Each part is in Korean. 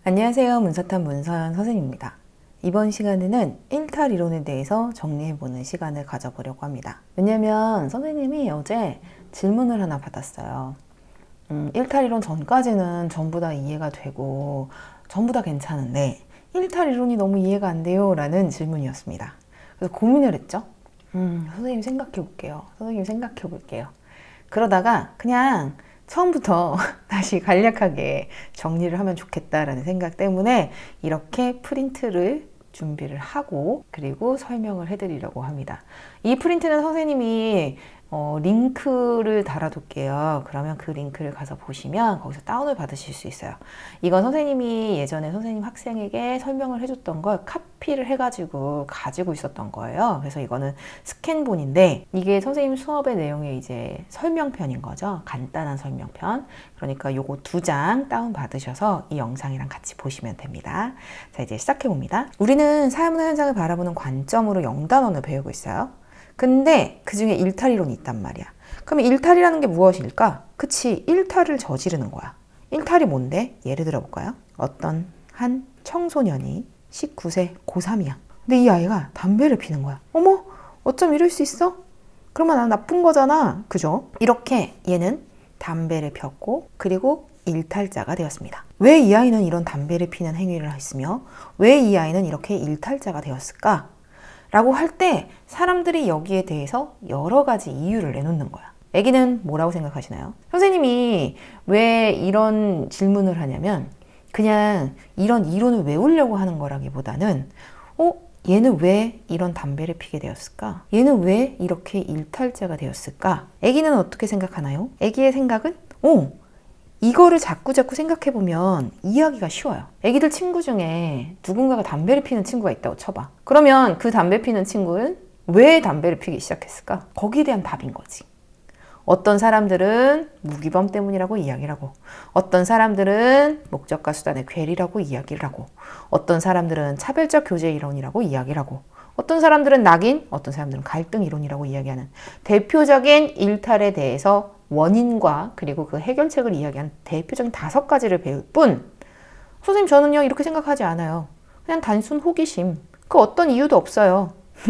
안녕하세요. 문서탄 문서연 선생님입니다. 이번 시간에는 일탈 이론에 대해서 정리해보는 시간을 가져보려고 합니다. 왜냐면 선생님이 어제 질문을 하나 받았어요. 일탈 이론 전까지는 전부 다 이해가 되고 전부 다 괜찮은데 일탈 이론이 너무 이해가 안 돼요 라는 질문이었습니다. 그래서 고민을 했죠. 선생님 생각해 볼게요. 그러다가 그냥 처음부터 다시 간략하게 정리를 하면 좋겠다라는 생각 때문에 이렇게 프린트를 준비를 하고 그리고 설명을 해드리려고 합니다. 이 프린트는 선생님이 링크를 달아둘게요. 그러면 그 링크를 가서 보시면 거기서 다운을 받으실 수 있어요. 이건 선생님이 예전에 선생님 학생에게 설명을 해줬던 걸 카피를 해가지고 가지고 있었던 거예요. 그래서 이거는 스캔본인데 이게 선생님 수업의 내용의 이제 설명편인 거죠. 간단한 설명편. 그러니까 요거 2장 다운 받으셔서 이 영상이랑 같이 보시면 됩니다. 자, 이제 시작해 봅니다. 우리는 사회문화 현상을 바라보는 관점으로 영단원을 배우고 있어요. 근데 그 중에 일탈이론이 있단 말이야. 그러면 일탈이라는 게 무엇일까? 그치, 일탈을 저지르는 거야. 일탈이 뭔데? 예를 들어 볼까요? 어떤 한 청소년이 19세 고3이야. 근데 이 아이가 담배를 피는 거야. 어머, 어쩜 이럴 수 있어? 그러면 난 나쁜 거잖아. 그죠? 이렇게 얘는 담배를 폈고 그리고 일탈자가 되었습니다. 왜 이 아이는 이런 담배를 피는 행위를 했으며 왜 이 아이는 이렇게 일탈자가 되었을까? 라고 할 때 사람들이 여기에 대해서 여러 가지 이유를 내놓는 거야. 애기는 뭐라고 생각하시나요? 선생님이 왜 이런 질문을 하냐면 그냥 이런 이론을 외우려고 하는 거라기보다는 얘는 왜 이런 담배를 피게 되었을까? 얘는 왜 이렇게 일탈자가 되었을까? 애기는 어떻게 생각하나요? 애기의 생각은 이거를 자꾸 생각해보면 이해하기가 쉬워요. 애기들 친구 중에 누군가가 담배를 피는 친구가 있다고 쳐봐. 그러면 그 담배 피는 친구는 왜 담배를 피기 시작했을까? 거기에 대한 답인 거지. 어떤 사람들은 무기범 때문이라고 이야기를 하고 어떤 사람들은 목적과 수단의 괴리라고 이야기를 하고 어떤 사람들은 차별적 교제 이론이라고 이야기를 하고 어떤 사람들은 낙인, 어떤 사람들은 갈등 이론이라고 이야기하는 대표적인 일탈에 대해서 원인과 그리고 그 해결책을 이야기한 대표적인 5가지를 배울 뿐 선생님 저는요 이렇게 생각하지 않아요. 그냥 단순 호기심, 그 어떤 이유도 없어요.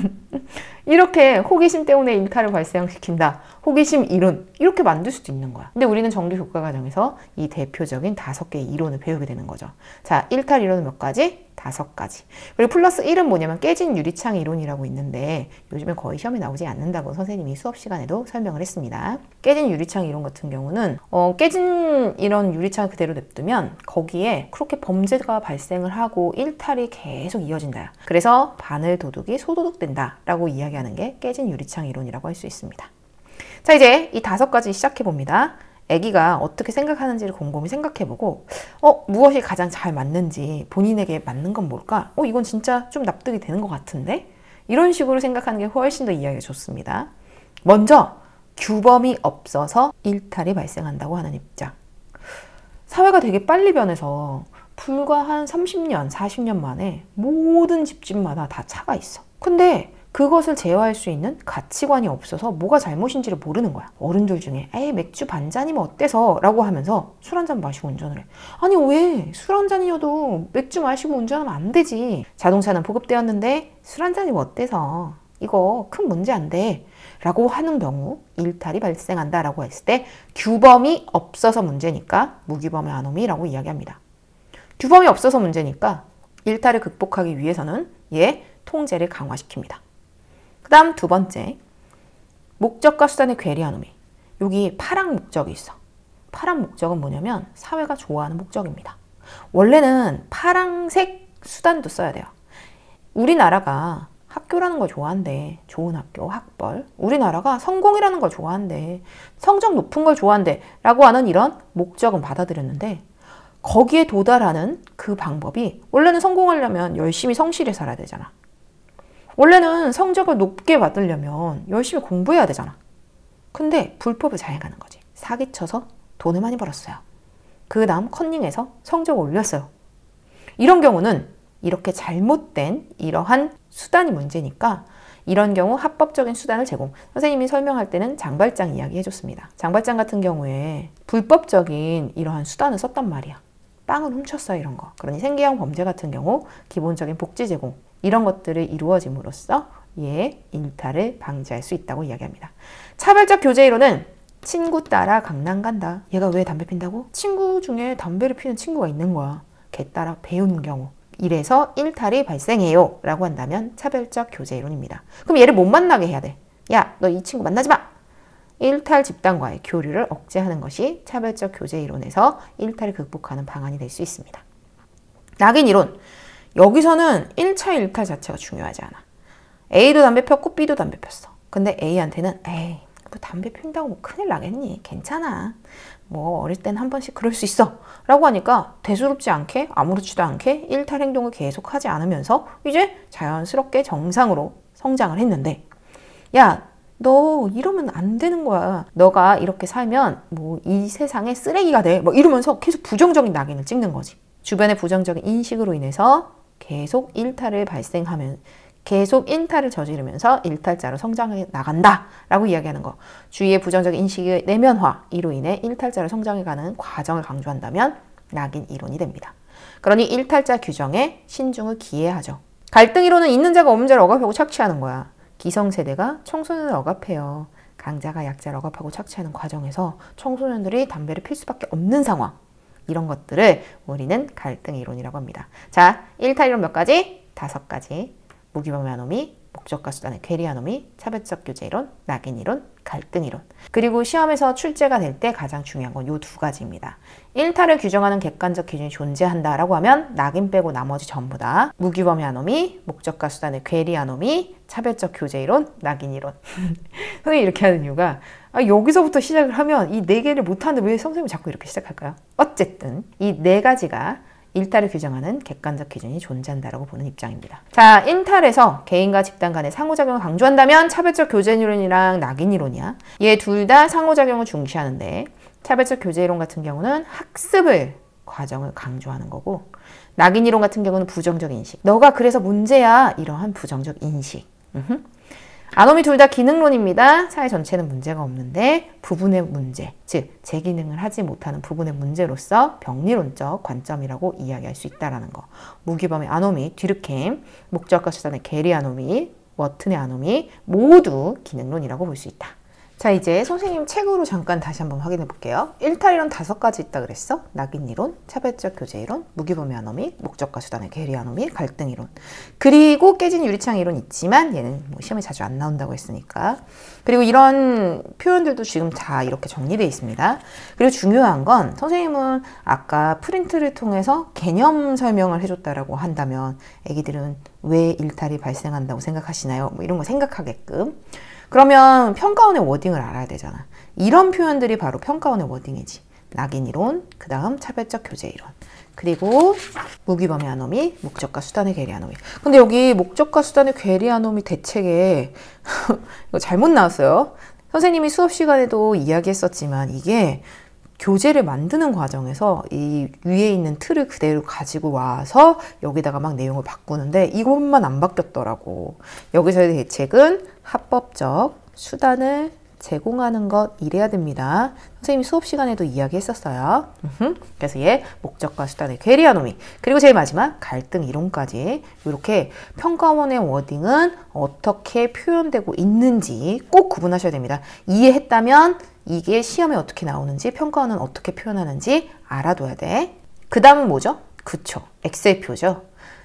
이렇게 호기심 때문에 일탈을 발생시킨다. 호기심 이론 이렇게 만들 수도 있는 거야. 근데 우리는 정규 교과 과정에서 이 대표적인 5개의 이론을 배우게 되는 거죠. 자, 일탈 이론은 몇 가지? 5가지. 그리고 플러스 1은 뭐냐면 깨진 유리창 이론이라고 있는데 요즘에 거의 시험에 나오지 않는다고 선생님이 수업 시간에도 설명을 했습니다. 깨진 유리창 이론 같은 경우는 깨진 이런 유리창을 그대로 냅두면 거기에 그렇게 범죄가 발생을 하고 일탈이 계속 이어진다. 그래서 바늘 도둑이 소도둑된다 라고 이야기하는 게 깨진 유리창 이론이라고 할 수 있습니다. 자, 이제 이 5가지 시작해 봅니다. 아기가 어떻게 생각하는지를 곰곰이 생각해보고 무엇이 가장 잘 맞는지 본인에게 맞는 건 뭘까? 이건 진짜 좀 납득이 되는 것 같은데? 이런 식으로 생각하는 게 훨씬 더 이해하기가 좋습니다. 먼저 규범이 없어서 일탈이 발생한다고 하는 입장. 사회가 되게 빨리 변해서 불과 한 30년, 40년 만에 모든 집집마다 다 차가 있어. 근데 그것을 제어할 수 있는 가치관이 없어서 뭐가 잘못인지를 모르는 거야. 어른들 중에 에이 맥주 반잔이면 어때서? 라고 하면서 술 한잔 마시고 운전을 해. 아니 왜? 술 한잔이어도 맥주 마시고 운전하면 안 되지. 자동차는 보급되었는데 술 한잔이면 어때서? 이거 큰 문제 안 돼. 라고 하는 경우 일탈이 발생한다 라고 했을 때 규범이 없어서 문제니까 무규범의 아노미라고 이야기합니다. 규범이 없어서 문제니까 일탈을 극복하기 위해서는 통제를 강화시킵니다. 그 다음 2번째, 목적과 수단의 괴리 아노미. 여기 파랑 목적이 있어. 파랑 목적은 뭐냐면 사회가 좋아하는 목적입니다. 원래는 파랑색 수단도 써야 돼요. 우리나라가 학교라는 걸 좋아한대. 좋은 학교, 학벌. 우리나라가 성공이라는 걸 좋아한대. 성적 높은 걸 좋아한대. 라고 하는 이런 목적은 받아들였는데 거기에 도달하는 그 방법이 원래는 성공하려면 열심히 성실히 살아야 되잖아. 원래는 성적을 높게 받으려면 열심히 공부해야 되잖아. 근데 불법을 자행하는 거지. 사기쳐서 돈을 많이 벌었어요. 그 다음 컨닝해서 성적을 올렸어요. 이런 경우는 이렇게 잘못된 이러한 수단이 문제니까 이런 경우 합법적인 수단을 제공. 선생님이 설명할 때는 장발장 이야기 해줬습니다. 장발장 같은 경우에 불법적인 이러한 수단을 썼단 말이야. 빵을 훔쳤어 이런 거. 그러니 생계형 범죄 같은 경우 기본적인 복지 제공 이런 것들을 이루어짐으로써 이의 일탈을 방지할 수 있다고 이야기합니다. 차별적 교제 이론은 친구 따라 강남 간다. 얘가 왜 담배 핀다고? 친구 중에 담배를 피는 친구가 있는 거야. 걔 따라 배우는 경우. 이래서 일탈이 발생해요 라고 한다면 차별적 교제 이론입니다. 그럼 얘를 못 만나게 해야 돼. 야, 너 이 친구 만나지 마! 일탈 집단과의 교류를 억제하는 것이 차별적 교제 이론에서 일탈을 극복하는 방안이 될 수 있습니다. 낙인 이론. 여기서는 1차 일탈 자체가 중요하지 않아. A도 담배 폈고 B도 담배 폈어. 근데 A한테는 에이 뭐 담배 핀다고 뭐 큰일 나겠니? 괜찮아. 뭐 어릴 땐 한 번씩 그럴 수 있어. 라고 하니까 대수롭지 않게 아무렇지도 않게 일탈 행동을 계속하지 않으면서 이제 자연스럽게 정상으로 성장을 했는데 야, 너 이러면 안 되는 거야. 너가 이렇게 살면 뭐 이 세상에 쓰레기가 돼. 뭐 이러면서 계속 부정적인 낙인을 찍는 거지. 주변의 부정적인 인식으로 인해서 계속 일탈을 저지르면서 일탈자로 성장해 나간다 라고 이야기하는 거. 주위의 부정적인 인식의 내면화 이로 인해 일탈자로 성장해가는 과정을 강조한다면 낙인 이론이 됩니다. 그러니 일탈자 규정에 신중을 기해하죠. 갈등 이론은 있는 자가 없는 자를 억압하고 착취하는 거야. 기성세대가 청소년을 억압해요. 강자가 약자를 억압하고 착취하는 과정에서 청소년들이 담배를 필 수밖에 없는 상황. 이런 것들을 우리는 갈등 이론이라고 합니다. 자, 일탈 이론 몇 가지? 5가지. 무기범의 아노미, 목적과 수단의 괴리 아노미, 차별적 교제 이론, 낙인 이론, 갈등 이론. 그리고 시험에서 출제가 될 때 가장 중요한 건 이 2가지입니다. 일탈을 규정하는 객관적 기준이 존재한다라고 하면 낙인 빼고 나머지 전부 다 무기범의 아노미, 목적과 수단의 괴리 아노미, 차별적 교제 이론, 낙인 이론. 선생님이 이렇게 하는 이유가 여기서부터 시작을 하면 이 4개를 못하는데 왜 선생님이 자꾸 이렇게 시작할까요? 어쨌든 이 4가지가 일탈을 규정하는 객관적 기준이 존재한다라고 보는 입장입니다. 자, 일탈에서 개인과 집단 간의 상호작용을 강조한다면 차별적 교제 이론이랑 낙인 이론이야. 얘 둘 다 상호작용을 중시하는데 차별적 교제 이론 같은 경우는 학습을 과정을 강조하는 거고 낙인 이론 같은 경우는 부정적 인식. 너가 그래서 문제야. 이러한 부정적 인식. 아노미 둘 다 기능론입니다. 사회 전체는 문제가 없는데 부분의 문제, 즉 재기능을 하지 못하는 부분의 문제로서 병리론적 관점이라고 이야기할 수 있다는 거. 무기범의 아노미, 뒤르켐, 목적과 수단의 괴리 아노미, 워튼의 아노미 모두 기능론이라고 볼 수 있다. 자, 이제 선생님 책으로 잠깐 다시 한번 확인해 볼게요. 일탈 이론 5가지 있다 그랬어. 낙인 이론, 차별적 교제 이론, 무기범의 아노미, 목적과 수단의 괴리 아노미, 갈등 이론. 그리고 깨진 유리창 이론 있지만 얘는 뭐 시험에 자주 안 나온다고 했으니까. 그리고 이런 표현들도 지금 다 이렇게 정리되어 있습니다. 그리고 중요한 건 선생님은 아까 프린트를 통해서 개념 설명을 해줬다라고 한다면 애기들은 왜 일탈이 발생한다고 생각하시나요? 뭐 이런 거 생각하게끔. 그러면 평가원의 워딩을 알아야 되잖아. 이런 표현들이 바로 평가원의 워딩이지. 낙인 이론, 그 다음 차별적 교제 이론. 그리고 무기범의 아노미, 목적과 수단의 괴리 아노미. 근데 여기 목적과 수단의 괴리 아노미 대책에 이거 잘못 나왔어요. 선생님이 수업 시간에도 이야기했었지만 이게 교재를 만드는 과정에서 이 위에 있는 틀을 그대로 가지고 와서 여기다가 막 내용을 바꾸는데 이것만 안 바뀌었더라고. 여기서의 대책은 합법적 수단을 제공하는 것 이래야 됩니다. 선생님이 수업 시간에도 이야기했었어요. 그래서 얘 목적과 수단의 괴리 아노미, 그리고 제일 마지막 갈등 이론까지 이렇게 평가원의 워딩은 어떻게 표현되고 있는지 꼭 구분하셔야 됩니다. 이해했다면 이게 시험에 어떻게 나오는지, 평가원은 어떻게 표현하는지 알아둬야 돼. 그 다음은 뭐죠? 그쵸, 엑셀표죠.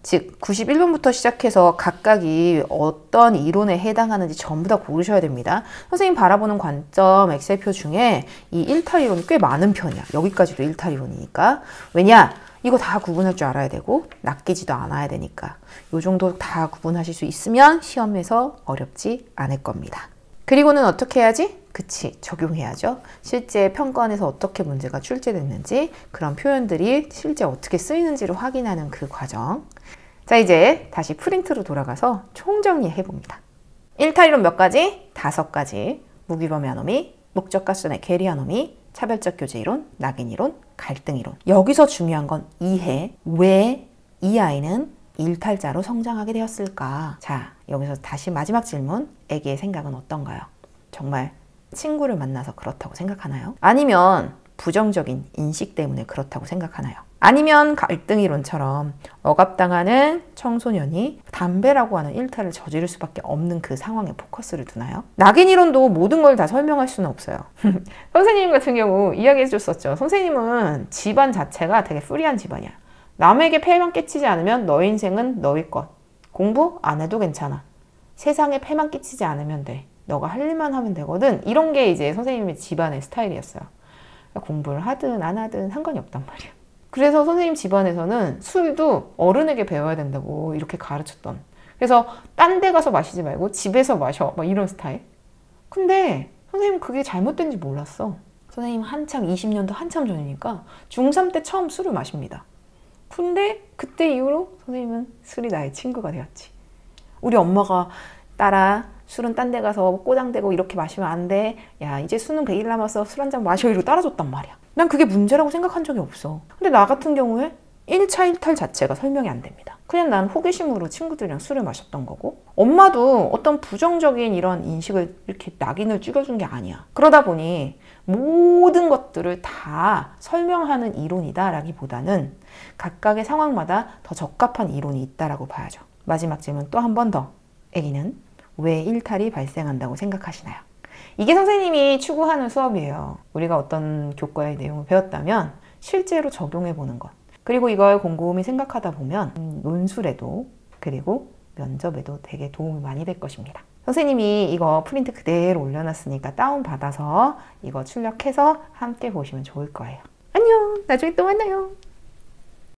즉 91번부터 시작해서 각각이 어떤 이론에 해당하는지 전부 다 고르셔야 됩니다. 선생님 바라보는 관점 엑셀표 중에 이 일탈 이론이 꽤 많은 편이야. 여기까지도 일탈 이론이니까. 왜냐? 이거 다 구분할 줄 알아야 되고 낚이지도 않아야 되니까. 이 정도 다 구분하실 수 있으면 시험에서 어렵지 않을 겁니다. 그리고는 어떻게 해야지? 그치, 적용해야죠. 실제 평가원에서 어떻게 문제가 출제됐는지, 그런 표현들이 실제 어떻게 쓰이는지를 확인하는 그 과정. 자, 이제 다시 프린트로 돌아가서 총정리해 봅니다. 일탈 이론 몇 가지? 5가지. 무기범의 아노미, 목적과 수단의 괴리 아노미, 차별적 교제 이론, 낙인 이론, 갈등 이론. 여기서 중요한 건 이해. 왜 이 아이는 일탈자로 성장하게 되었을까? 자, 여기서 다시 마지막 질문. 애기의 생각은 어떤가요? 정말 친구를 만나서 그렇다고 생각하나요? 아니면 부정적인 인식 때문에 그렇다고 생각하나요? 아니면 갈등 이론처럼 억압당하는 청소년이 담배라고 하는 일탈을 저지를 수밖에 없는 그 상황에 포커스를 두나요? 낙인 이론도 모든 걸 다 설명할 수는 없어요. 선생님 같은 경우 이야기해 줬었죠. 선생님은 집안 자체가 되게 프리한 집안이야. 남에게 폐만 끼치지 않으면 너의 인생은 너의 것. 공부 안 해도 괜찮아. 세상에 폐만 끼치지 않으면 돼. 너가 할 일만 하면 되거든. 이런 게 이제 선생님의 집안의 스타일이었어요. 그러니까 공부를 하든 안 하든 상관이 없단 말이야. 그래서 선생님 집안에서는 술도 어른에게 배워야 된다고 이렇게 가르쳤던. 그래서 딴 데 가서 마시지 말고 집에서 마셔. 막 이런 스타일. 근데 선생님은 그게 잘못된지 몰랐어. 선생님 한창 20년도 한참 전이니까 중3 때 처음 술을 마십니다. 근데 그때 이후로 선생님은 술이 나의 친구가 되었지. 우리 엄마가 딸아 술은 딴 데 가서 꼬장대고 이렇게 마시면 안 돼. 야 이제 수능 100일 남았어. 술 한 잔 마셔. 이러고 따라줬단 말이야. 난 그게 문제라고 생각한 적이 없어. 근데 나 같은 경우에 1차 일탈 자체가 설명이 안 됩니다. 그냥 난 호기심으로 친구들이랑 술을 마셨던 거고 엄마도 어떤 부정적인 이런 인식을 이렇게 낙인을 찍어준 게 아니야. 그러다 보니 모든 것들을 다 설명하는 이론이다 라기보다는 각각의 상황마다 더 적합한 이론이 있다라고 봐야죠. 마지막 질문 또 한 번 더. 아기는 왜 일탈이 발생한다고 생각하시나요? 이게 선생님이 추구하는 수업이에요. 우리가 어떤 교과의 내용을 배웠다면 실제로 적용해 보는 것. 그리고 이걸 곰곰이 생각하다 보면 논술에도 그리고 면접에도 되게 도움이 많이 될 것입니다. 선생님이 이거 프린트 그대로 올려놨으니까 다운받아서 이거 출력해서 함께 보시면 좋을 거예요. 안녕! 나중에 또 만나요.